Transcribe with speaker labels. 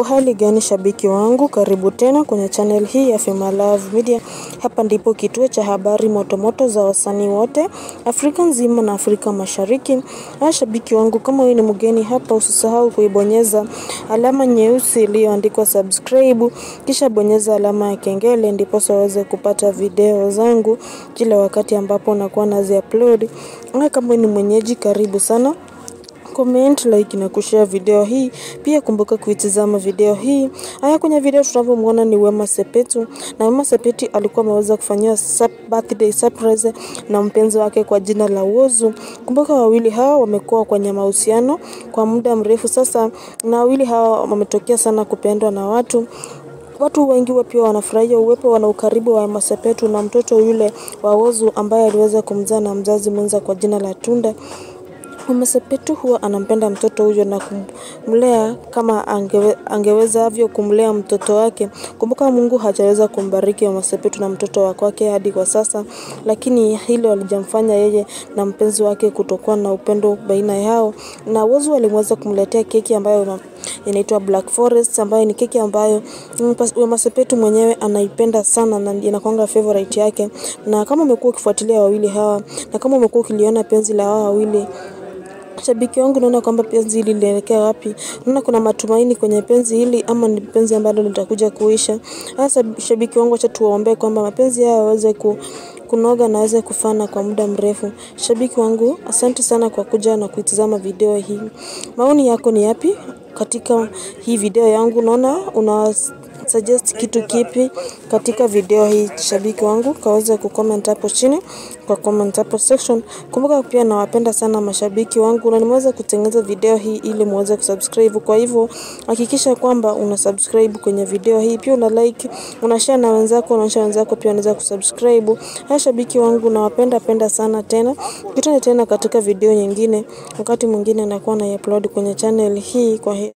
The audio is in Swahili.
Speaker 1: Uhali gani shabiki wangu, karibu tena kwenye channel hii ya Love Media. Hapa ndipo kituo cha habari motomoto za wasanii wote Afrika nzima na Afrika Mashariki. Shabiki wangu, kama wewe ni mgeni hapa, usisahau kuibonyeza alama nyeusi iliyoandikwa subscribe, kisha bonyeza alama ya kengele ndipo uweze kupata video zangu kila wakati ambapo nakuwa nazi-upload. Kama wewe ni mwenyeji, karibu sana. Comment, like na kushare video hii. Pia kumbuka kuitazama video hii. Kwenye video tunavyomwona ni Wemasepetu, na Wemasepetu alikuwa ameweza kufanyia birthday surprise na mpenzi wake kwa jina la Whozu. Kumbuka wawili hawa wamekuwa kwenye mahusiano kwa muda mrefu sasa, na wawili hawa wametokea sana kupendwa na watu. Watu wengi pia wanafurahia uwepo na ukaribu wa Wemasepetu na mtoto yule wa Whozu ambaye aliweza kumzaa na mzazi mwenza kwa jina la Tunda. Wemasepetu huwa anampenda mtoto huyo na kumlea kama angeweza avyo kumlea mtoto wake. Kumbuka Mungu hajaweza kumbariki Wemasepetu na mtoto wake hadi kwa sasa, lakini hilo alijamfanya yeye na mpenzi wake kutokuwa na upendo baina yao. Na Whozu alimweza kumletea keki ambayo inaitwa Black Forest, ambayo ni keki ambayo Wemasepetu mwenyewe anaipenda sana na inakuanga favorite yake. Na kama umekuwa ukifuatilia wawili hawa, na kama umekuwa ukiliona penzi la hawa wawili, shabiki wangu, naona kwamba penzi hili linaelekea wapi? Naona kuna matumaini kwenye penzi hili, ama ni penzi ambalo litakuja kuisha? Sasa shabiki wangu, acha tuombe kwamba mapenzi haya yaweze kunoga na yaweze kufana kwa muda mrefu. Shabiki wangu, asante sana kwa kuja na kuitazama video hii. Maoni yako ni yapi katika hii video yangu? Naona una suggest kitu kipi katika video hii? Shabiki wangu, kaweze kucomment hapo chini kwa comment hapo section. Kumbuka pia nawapenda sana mashabiki wangu, na nimeweza kutengeneza video hii ili muweze kusubscribe. Kwa hivyo hakikisha kwamba una subscribe kwenye video hii, pia una like, una share na wenzako, na wenzako pia wanaweza kusubscribe. Shabiki wangu, nawapenda sana tena. Tukutane tena katika video nyingine, wakati mwingine nakuwa na upload kwenye channel hii. Kwa